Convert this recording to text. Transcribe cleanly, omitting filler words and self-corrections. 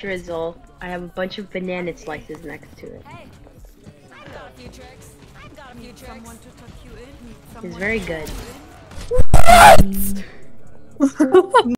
drizzle. I have a bunch of banana slices next to it. Hey, I've got a few tricks. I've got a few tricks. Someone to tuck you in. It's very good. What?